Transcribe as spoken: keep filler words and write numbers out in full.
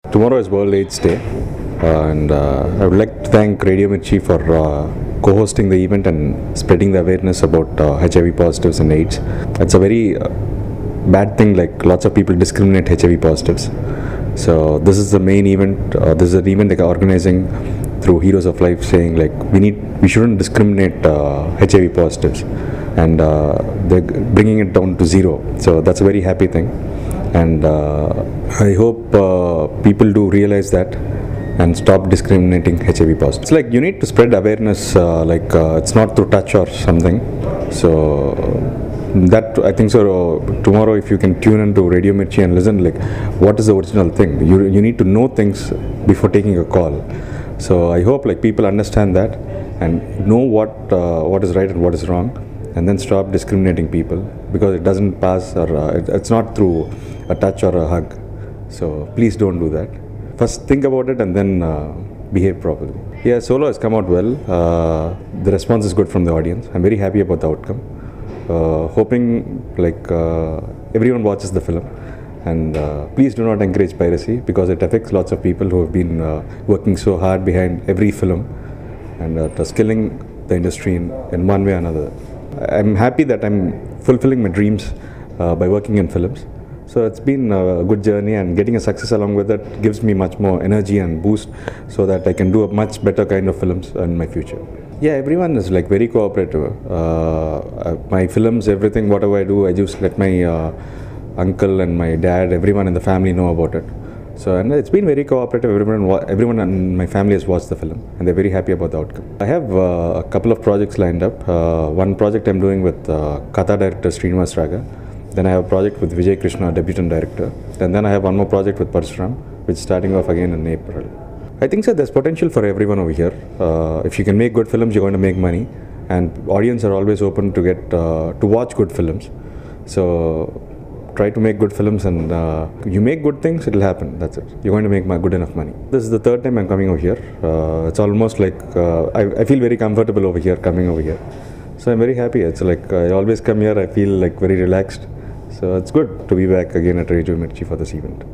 Tomorrow is World AIDS Day, uh, and uh, I would like to thank Radio Mirchi for uh, co-hosting the event and spreading the awareness about uh, H I V positives and AIDS. It's a very uh, bad thing, like lots of people discriminate H I V positives. So this is the main event. Uh, this is an event they're organizing through Heroes of Life, saying like we need, we shouldn't discriminate uh, H I V positives, and uh, they're bringing it down to zero. So that's a very happy thing, and uh, I hope uh, people do realize that and stop discriminating H I V positives. It's like you need to spread awareness. Uh, like uh, it's not through touch or something. So that I think so. Uh, tomorrow, if you can tune into Radio Mirchi and listen, like what is the original thing? You you need to know things before taking a call. So I hope like people understand that and know what uh, what is right and what is wrong, and then stop discriminating people, because it doesn't pass, or uh, it, it's not through a touch or a hug. So please don't do that. First think about it and then uh, behave properly. Yeah, Solo has come out well. Uh, the response is good from the audience. I'm very happy about the outcome. Uh, hoping like uh, everyone watches the film, and uh, please do not encourage piracy, because it affects lots of people who have been uh, working so hard behind every film and uh, just killing the industry in, in one way or another. I'm happy that I'm fulfilling my dreams uh, by working in films. So it's been a good journey, and getting a success along with it gives me much more energy and boost, so that I can do a much better kind of films in my future. Yeah, everyone is like very cooperative. Uh, my films, everything, whatever I do, I just let my uh, uncle and my dad, everyone in the family know about it. So and it's been very cooperative. Everyone, everyone in my family has watched the film, and they're very happy about the outcome. I have uh, a couple of projects lined up. Uh, one project I'm doing with uh, Katha director Srinivas Raga. Then I have a project with Vijay Krishna, debutant director. And then I have one more project with Parshuram, which is starting off again in April. I think so there's potential for everyone over here. Uh, if you can make good films, you're going to make money. And audience are always open to get uh, to watch good films. So try to make good films, and uh, you make good things, it'll happen. That's it. You're going to make good enough money. This is the third time I'm coming over here. Uh, it's almost like uh, I, I feel very comfortable over here, coming over here. So I'm very happy. It's like I always come here, I feel like very relaxed. So it's good to be back again at Radio Mirchi for this event.